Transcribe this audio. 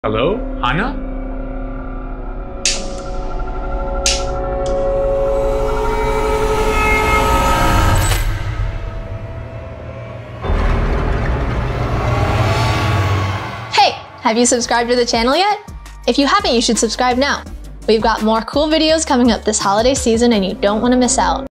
Hello, Hannah? Hey, have you subscribed to the channel yet? If you haven't, you should subscribe now. We've got more cool videos coming up this holiday season and you don't want to miss out.